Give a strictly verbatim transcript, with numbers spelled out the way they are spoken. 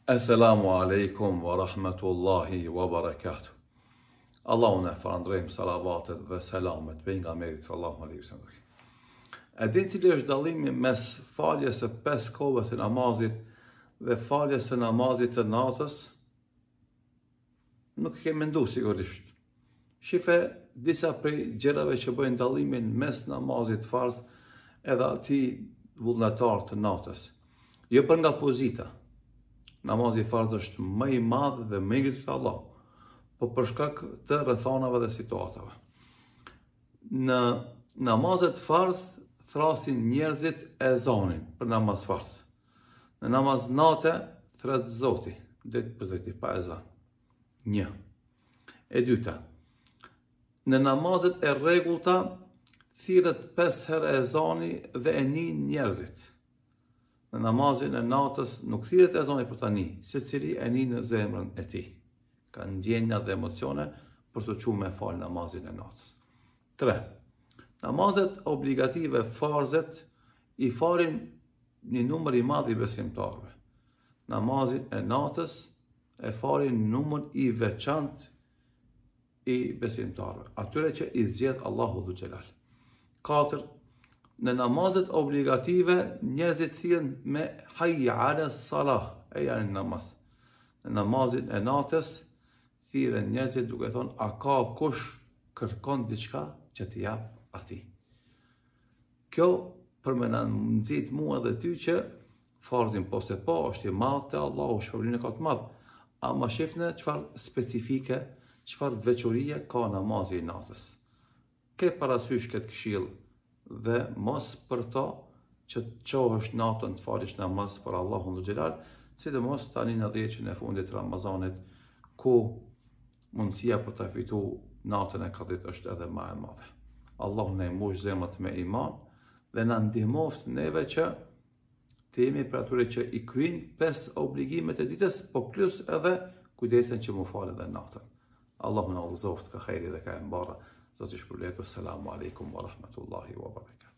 Assalamu alaikum wa rahmatullahi wa barakatuh. Allahun e falënderojmë, salavatet dhe selamet pejgamberit sallallahu alaihi wasallam. A dini cili është dallimi mes faljes së pesë kohëve të namazit dhe faljes së namazit të natës? Nuk e ke menduar sigurisht. Shife disa prej gjërave që bëjnë dallimin mes namazit farz edhe atij vullnetar të natës. Jo për nga pozita. Namazi farz është më i madh dhe më i ngritur te Allah, po për shkak të rrethonave dhe situatave. Në namazet farz thrasin njerëzit ezanin për namaz farz. Në namaz nate thret Zoti, drejt për drejti, pa ezan. Një. E dyta. Në namazet e rregullta thirret pesë herë ezani dhe e nin njerëzit. Në namazin e natës nuk thirret ezani për ta ni, secili e nin në zemrën e tij. Ka ndjenja dhe emocione për të qenë me fal namazin e natës. Tre. Namazet obligative farzet i falin një numër i madh i besimtarëve. Namazin e natës e falin numër i veçantë i besimtarëve, atyre që i zgjedh Allahu dhu xhelal. Katër. Në namazet obligative njerëzit thirren me hayya ala salah, e janë namaz. Në namazin e natës thirren njerëzit duke thonë a ka kush kërkon diçka që t'i jap atij. Kjo për më na nxit mua dhe ty që farzin po se po është i madh te Allahu, shpërblimin e ka të madh, ama shifne çfarë specifike, çfarë veçorie ka namazi i natës. Ke parasysh këtë këshill dhe mos për to që të qohësh natën të falish namaz për Allahun dhu xhelal, sidomos tani në dhjetën e fundit të Ramazanit, ku mundësia për të fituar natën e kadit është edhe më e madhe. Allahu na mbush zemrat me iman dhe na ndihmoft neve që të jemi për atyre që i kryejnë pesë obligimet e ditës, po plus edhe kujdesen që mu falë edhe natën. Allahu na udhëzoft ka khejri dhe ka e mbarë. Zoti shpërblet. Assalamu alaikum wa rahmatullahi wa barakatuh.